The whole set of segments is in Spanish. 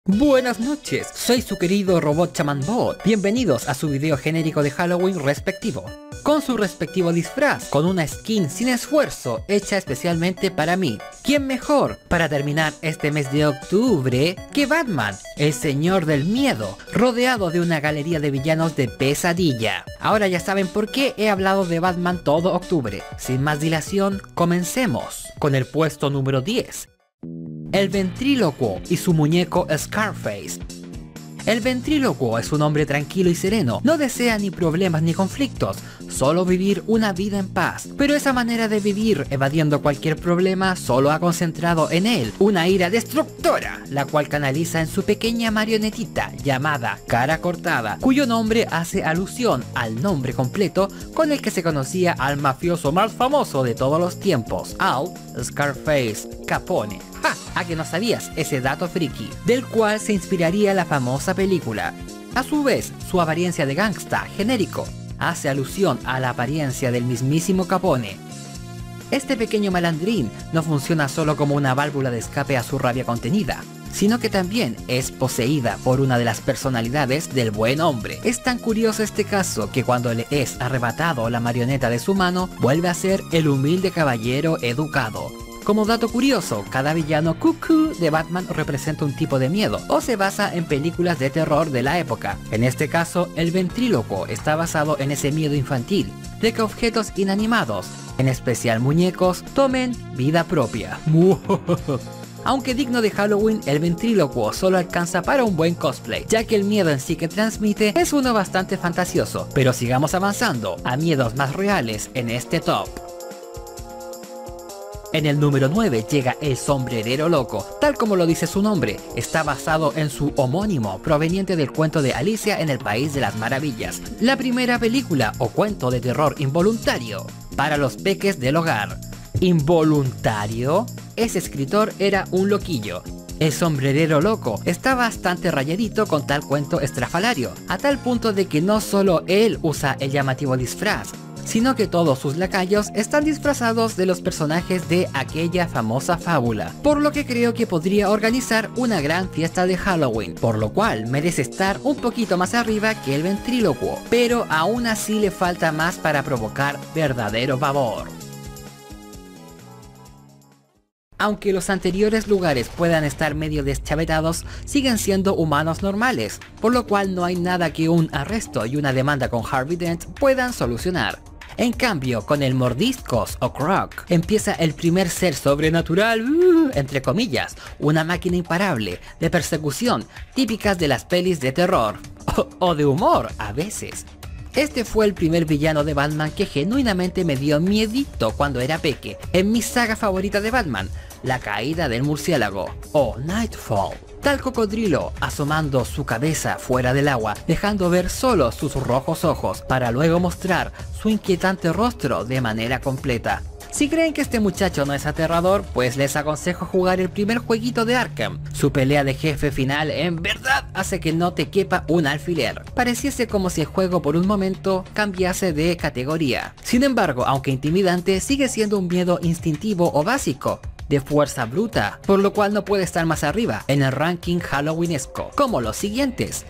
Buenas noches, soy su querido robot ChamanBot. Bienvenidos a su video genérico de Halloween respectivo. Con su respectivo disfraz, con una skin sin esfuerzo, hecha especialmente para mí. ¿Quién mejor para terminar este mes de octubre que Batman, el señor del miedo, rodeado de una galería de villanos de pesadilla? Ahora ya saben por qué he hablado de Batman todo octubre. Sin más dilación, comencemos con el puesto número 10. El ventrílocuo y su muñeco Scarface. El ventrílocuo es un hombre tranquilo y sereno, no desea ni problemas ni conflictos, solo vivir una vida en paz. Pero esa manera de vivir, evadiendo cualquier problema, solo ha concentrado en él una ira destructora, la cual canaliza en su pequeña marionetita llamada Cara Cortada, cuyo nombre hace alusión al nombre completo con el que se conocía al mafioso más famoso de todos los tiempos, Al Scarface Capone. ¡Ja! ¿A que no sabías ese dato friki? Del cual se inspiraría la famosa película. A su vez, su apariencia de gangsta genérico hace alusión a la apariencia del mismísimo Capone. Este pequeño malandrín no funciona solo como una válvula de escape a su rabia contenida, sino que también es poseída por una de las personalidades del buen hombre. Es tan curioso este caso que cuando le es arrebatado la marioneta de su mano, vuelve a ser el humilde caballero educado. Como dato curioso, cada villano cucú de Batman representa un tipo de miedo o se basa en películas de terror de la época. En este caso, el ventrílocuo está basado en ese miedo infantil, de que objetos inanimados, en especial muñecos, tomen vida propia. Aunque digno de Halloween, el ventrílocuo solo alcanza para un buen cosplay, ya que el miedo en sí que transmite es uno bastante fantasioso. Pero sigamos avanzando a miedos más reales en este top. En el número 9 llega el sombrerero loco. Tal como lo dice su nombre, está basado en su homónimo proveniente del cuento de Alicia en el País de las Maravillas, la primera película o cuento de terror involuntario para los peques del hogar. ¿Involuntario? Ese escritor era un loquillo. El sombrerero loco está bastante rayadito con tal cuento estrafalario, a tal punto de que no solo él usa el llamativo disfraz, sino que todos sus lacayos están disfrazados de los personajes de aquella famosa fábula, por lo que creo que podría organizar una gran fiesta de Halloween, por lo cual merece estar un poquito más arriba que el ventrílocuo, pero aún así le falta más para provocar verdadero pavor. Aunque los anteriores lugares puedan estar medio deschavetados, siguen siendo humanos normales, por lo cual no hay nada que un arresto y una demanda con Harvey Dent puedan solucionar. En cambio, con el Mordiscos o Croc, empieza el primer ser sobrenatural, entre comillas, una máquina imparable de persecución típicas de las pelis de terror, o de humor a veces. Este fue el primer villano de Batman que genuinamente me dio miedito cuando era peque, en mi saga favorita de Batman, La Caída del Murciélago, o Nightfall. Tal cocodrilo asomando su cabeza fuera del agua, dejando ver solo sus rojos ojos, para luego mostrar su inquietante rostro de manera completa. Si creen que este muchacho no es aterrador, pues les aconsejo jugar el primer jueguito de Arkham. Su pelea de jefe final en verdad hace que no te quepa un alfiler. Pareciese como si el juego por un momento cambiase de categoría. Sin embargo, aunque intimidante, sigue siendo un miedo instintivo o básico, de fuerza bruta, por lo cual no puede estar más arriba en el ranking halloweenesco, como los siguientes.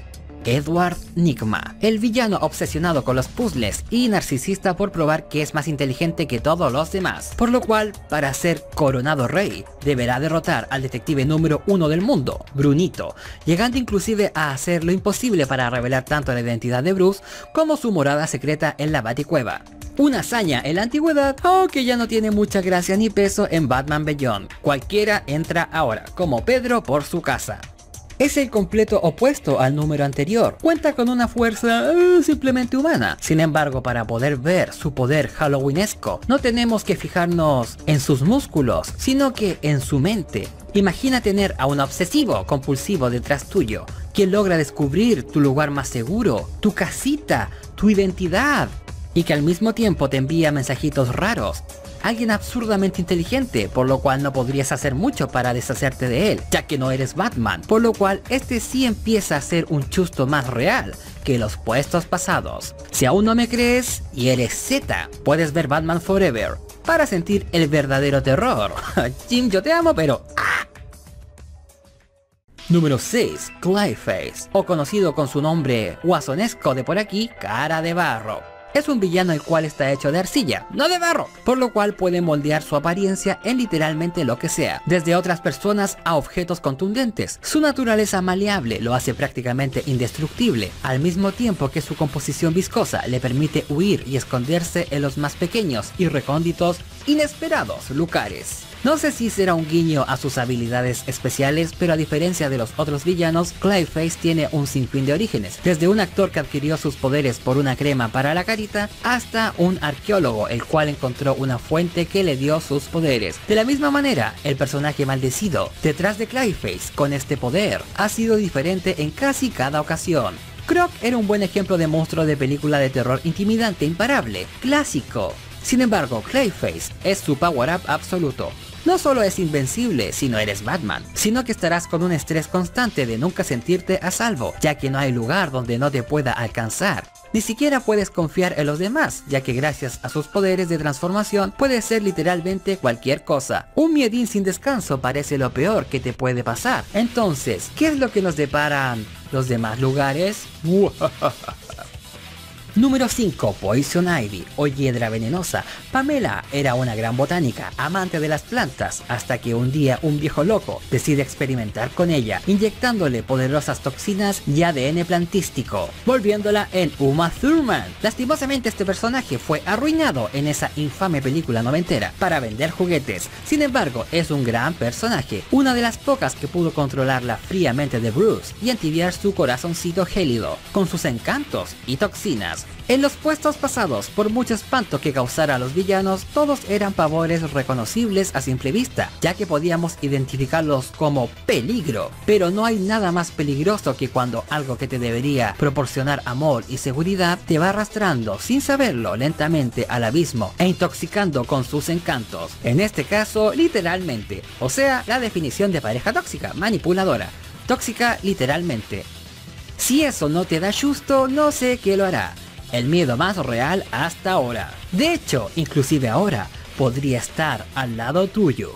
Edward Nygma, el villano obsesionado con los puzzles y narcisista por probar que es más inteligente que todos los demás, por lo cual, para ser coronado rey, deberá derrotar al detective número 1 del mundo, Brunito, llegando inclusive a hacer lo imposible para revelar tanto la identidad de Bruce como su morada secreta en la Baticueva. Una hazaña en la antigüedad, aunque ya no tiene mucha gracia ni peso en Batman Beyond. Cualquiera entra ahora, como Pedro por su casa. Es el completo opuesto al número anterior, cuenta con una fuerza simplemente humana. Sin embargo, para poder ver su poder halloweenesco, no tenemos que fijarnos en sus músculos, sino que en su mente. Imagina tener a un obsesivo compulsivo detrás tuyo, quien logra descubrir tu lugar más seguro, tu casita, tu identidad, y que al mismo tiempo te envía mensajitos raros. Alguien absurdamente inteligente, por lo cual no podrías hacer mucho para deshacerte de él, ya que no eres Batman, por lo cual este sí empieza a ser un chusto más real que los puestos pasados. Si aún no me crees y eres Z, puedes ver Batman Forever para sentir el verdadero terror. Jim, yo te amo, pero Número 6. Clayface, o conocido con su nombre guasonesco de por aquí, Cara de Barro. Es un villano el cual está hecho de arcilla, no de barro, por lo cual puede moldear su apariencia en literalmente lo que sea, desde otras personas a objetos contundentes. Su naturaleza maleable lo hace prácticamente indestructible, al mismo tiempo que su composición viscosa le permite huir y esconderse en los más pequeños y recónditos, inesperados lugares. No sé si será un guiño a sus habilidades especiales, pero a diferencia de los otros villanos, Clayface tiene un sinfín de orígenes, desde un actor que adquirió sus poderes por una crema para la carita, hasta un arqueólogo el cual encontró una fuente que le dio sus poderes. De la misma manera, el personaje maldecido detrás de Clayface con este poder ha sido diferente en casi cada ocasión. Croc era un buen ejemplo de monstruo de película de terror intimidante, imparable, clásico. Sin embargo, Clayface es su power-up absoluto. No solo es invencible si no eres Batman, sino que estarás con un estrés constante de nunca sentirte a salvo, ya que no hay lugar donde no te pueda alcanzar. Ni siquiera puedes confiar en los demás, ya que gracias a sus poderes de transformación puede ser literalmente cualquier cosa. Un miedín sin descanso parece lo peor que te puede pasar. Entonces, ¿qué es lo que nos deparan los demás lugares? Número 5. Poison Ivy, o hiedra venenosa. Pamela era una gran botánica, amante de las plantas, hasta que un día un viejo loco decide experimentar con ella, inyectándole poderosas toxinas y ADN plantístico, volviéndola en Uma Thurman. Lastimosamente este personaje fue arruinado en esa infame película noventera para vender juguetes. Sin embargo, es un gran personaje, una de las pocas que pudo controlar la fría mente de Bruce y entibiar su corazoncito gélido, con sus encantos y toxinas. En los puestos pasados, por mucho espanto que causara a los villanos, todos eran pavores reconocibles a simple vista, ya que podíamos identificarlos como peligro. Pero no hay nada más peligroso que cuando algo que te debería proporcionar amor y seguridad te va arrastrando sin saberlo lentamente al abismo e intoxicando con sus encantos. En este caso, literalmente, o sea, la definición de pareja tóxica, manipuladora. Tóxica literalmente. Si eso no te da susto, no sé qué lo hará. El miedo más real hasta ahora. De hecho, inclusive ahora, podría estar al lado tuyo.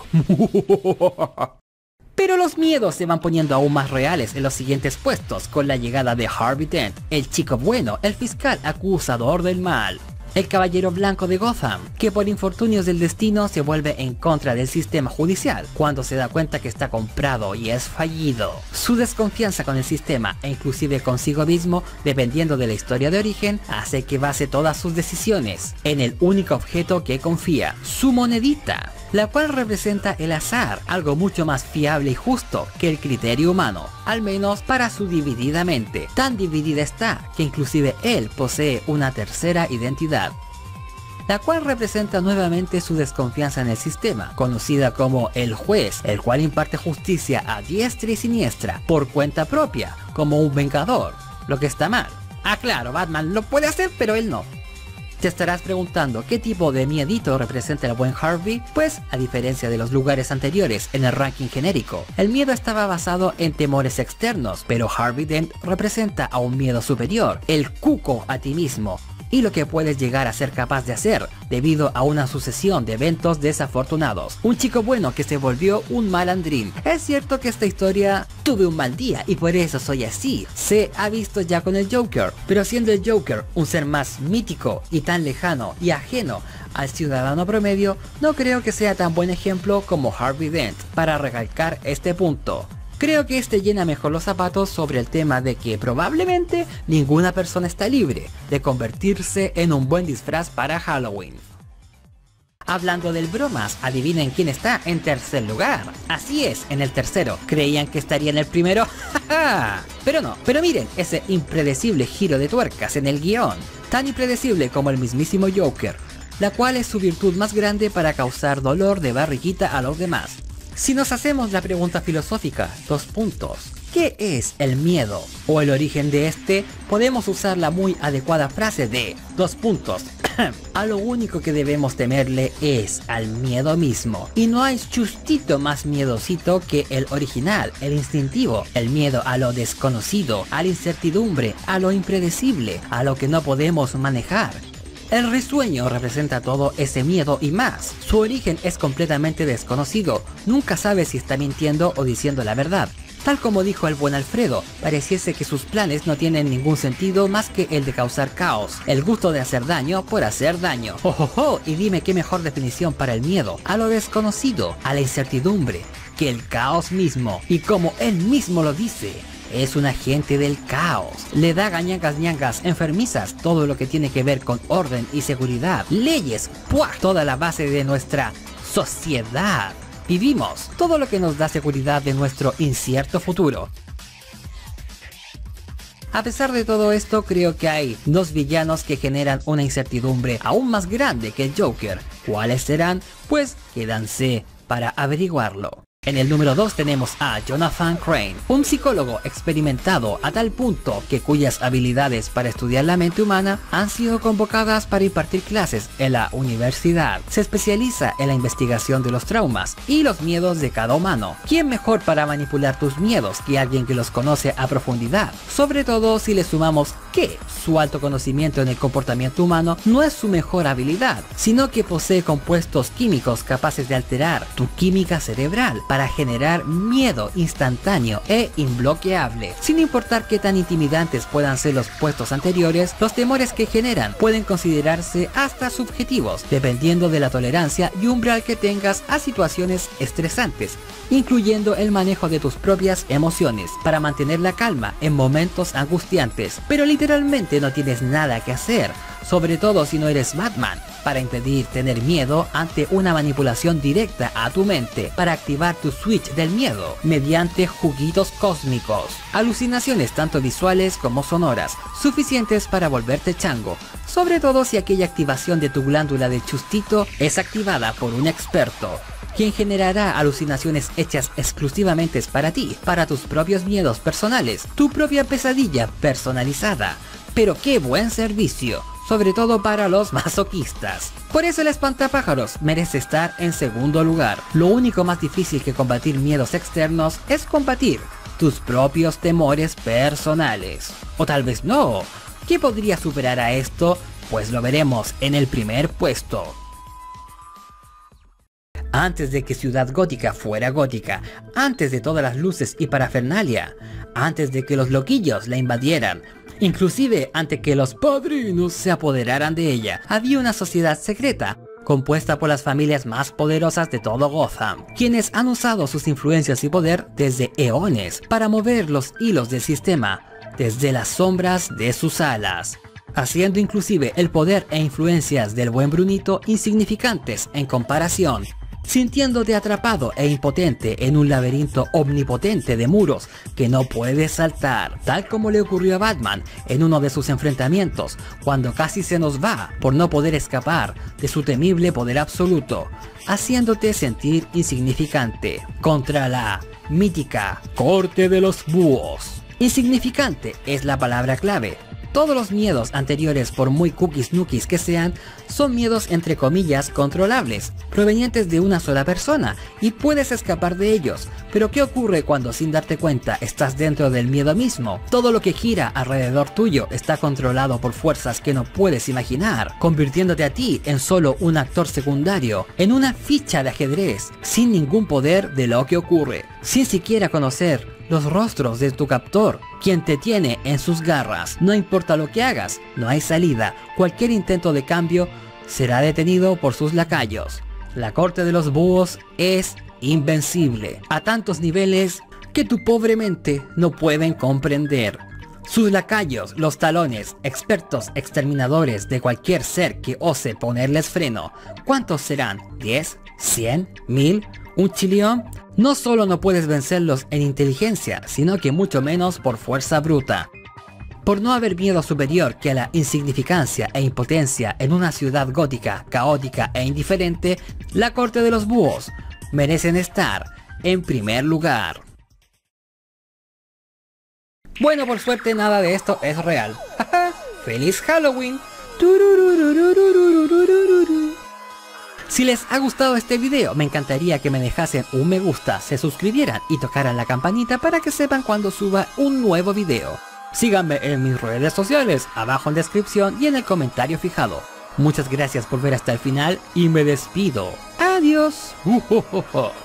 Pero los miedos se van poniendo aún más reales en los siguientes puestos con la llegada de Harvey Dent, el chico bueno, el fiscal acusador del mal. El caballero blanco de Gotham, que por infortunios del destino se vuelve en contra del sistema judicial cuando se da cuenta que está comprado y es fallido. Su desconfianza con el sistema e inclusive consigo mismo, dependiendo de la historia de origen, hace que base todas sus decisiones en el único objeto que confía, su monedita, la cual representa el azar, algo mucho más fiable y justo que el criterio humano, al menos para su dividida mente. Tan dividida está que inclusive él posee una tercera identidad, la cual representa nuevamente su desconfianza en el sistema, conocida como el juez, el cual imparte justicia a diestra y siniestra, por cuenta propia, como un vengador, lo que está mal. Ah claro, Batman lo puede hacer, pero él no. Te estarás preguntando qué tipo de miedito representa el buen Harvey. Pues, a diferencia de los lugares anteriores en el ranking genérico, el miedo estaba basado en temores externos, pero Harvey Dent representa a un miedo superior, el cuco a ti mismo, y lo que puedes llegar a ser capaz de hacer debido a una sucesión de eventos desafortunados. Un chico bueno que se volvió un malandrín. Es cierto que esta historia tuve un mal día y por eso soy así. Se ha visto ya con el Joker, pero siendo el Joker un ser más mítico y tan lejano y ajeno al ciudadano promedio, no creo que sea tan buen ejemplo como Harvey Dent para recalcar este punto. Creo que este llena mejor los zapatos sobre el tema de que probablemente ninguna persona está libre de convertirse en un buen disfraz para Halloween. Hablando del bromas, adivinen quién está en tercer lugar. Así es, en el tercero. ¿Creían que estaría en el primero? Pero no. Pero miren ese impredecible giro de tuercas en el guión. Tan impredecible como el mismísimo Joker, la cual es su virtud más grande para causar dolor de barriguita a los demás. Si nos hacemos la pregunta filosófica, ¿qué es el miedo? O el origen de este, podemos usar la muy adecuada frase de a lo único que debemos temerle es al miedo mismo. Y no hay chustito más miedosito que el original, el instintivo, el miedo a lo desconocido, a la incertidumbre, a lo impredecible, a lo que no podemos manejar. El risueño representa todo ese miedo y más. Su origen es completamente desconocido, nunca sabe si está mintiendo o diciendo la verdad. Tal como dijo el buen Alfredo, pareciese que sus planes no tienen ningún sentido más que el de causar caos, el gusto de hacer daño por hacer daño. Y dime qué mejor definición para el miedo, a lo desconocido, a la incertidumbre, que el caos mismo. Y como él mismo lo dice, es un agente del caos. Le da ñangas enfermizas todo lo que tiene que ver con orden y seguridad, leyes, ¡puah! Toda la base de nuestra sociedad. Vivimos todo lo que nos da seguridad de nuestro incierto futuro. A pesar de todo esto, creo que hay dos villanos que generan una incertidumbre aún más grande que el Joker. ¿Cuáles serán? Pues quédanse para averiguarlo. En el número 2 tenemos a Jonathan Crane, un psicólogo experimentado a tal punto que cuyas habilidades para estudiar la mente humana han sido convocadas para impartir clases en la universidad. Se especializa en la investigación de los traumas y los miedos de cada humano. ¿Quién mejor para manipular tus miedos que alguien que los conoce a profundidad? Sobre todo si le sumamos que su alto conocimiento en el comportamiento humano no es su mejor habilidad, sino que posee compuestos químicos capaces de alterar tu química cerebral para generar miedo instantáneo e imbloqueable. Sin importar qué tan intimidantes puedan ser los puestos anteriores, los temores que generan pueden considerarse hasta subjetivos, dependiendo de la tolerancia y umbral que tengas a situaciones estresantes, incluyendo el manejo de tus propias emociones, para mantener la calma en momentos angustiantes. Pero literalmente no tienes nada que hacer, sobre todo si no eres Batman, para impedir tener miedo ante una manipulación directa a tu mente, para activar tu switch del miedo mediante juguitos cósmicos, alucinaciones tanto visuales como sonoras, suficientes para volverte chango, sobre todo si aquella activación de tu glándula del chustito es activada por un experto, quien generará alucinaciones hechas exclusivamente para ti, para tus propios miedos personales, tu propia pesadilla personalizada. Pero qué buen servicio, sobre todo para los masoquistas. Por eso el espantapájaros merece estar en segundo lugar. Lo único más difícil que combatir miedos externos es combatir tus propios temores personales. O tal vez no. ¿Qué podría superar a esto? Pues lo veremos en el primer puesto. Antes de que Ciudad Gótica fuera gótica, antes de todas las luces y parafernalia, antes de que los loquillos la invadieran, inclusive antes que los padrinos se apoderaran de ella, había una sociedad secreta, compuesta por las familias más poderosas de todo Gotham, quienes han usado sus influencias y poder desde eones para mover los hilos del sistema, desde las sombras de sus alas, haciendo inclusive el poder e influencias del buen Brunito insignificantes en comparación. Sintiéndote atrapado e impotente en un laberinto omnipotente de muros que no puedes saltar, tal como le ocurrió a Batman en uno de sus enfrentamientos, cuando casi se nos va por no poder escapar de su temible poder absoluto, haciéndote sentir insignificante contra la mítica Corte de los Búhos. Insignificante es la palabra clave. Todos los miedos anteriores, por muy cookies nookies que sean, son miedos entre comillas controlables, provenientes de una sola persona, y puedes escapar de ellos. Pero ¿qué ocurre cuando sin darte cuenta estás dentro del miedo mismo? Todo lo que gira alrededor tuyo está controlado por fuerzas que no puedes imaginar, convirtiéndote a ti en solo un actor secundario, en una ficha de ajedrez, sin ningún poder de lo que ocurre, sin siquiera conocer los rostros de tu captor, quien te tiene en sus garras. No importa lo que hagas, no hay salida. Cualquier intento de cambio será detenido por sus lacayos. La Corte de los Búhos es invencible a tantos niveles que tu pobre mente no pueden comprender. Sus lacayos, los talones, expertos exterminadores de cualquier ser que ose ponerles freno. ¿Cuántos serán? ¿10? ¿100? ¿1000? ¿Un chillón? No solo no puedes vencerlos en inteligencia, sino que mucho menos por fuerza bruta. Por no haber miedo superior que a la insignificancia e impotencia en una ciudad gótica, caótica e indiferente, la Corte de los Búhos merecen estar en primer lugar. Bueno, por suerte nada de esto es real. ¡Feliz Halloween! Si les ha gustado este video, me encantaría que me dejasen un me gusta, se suscribieran y tocaran la campanita para que sepan cuando suba un nuevo video. Síganme en mis redes sociales, abajo en descripción y en el comentario fijado. Muchas gracias por ver hasta el final y me despido. Adiós.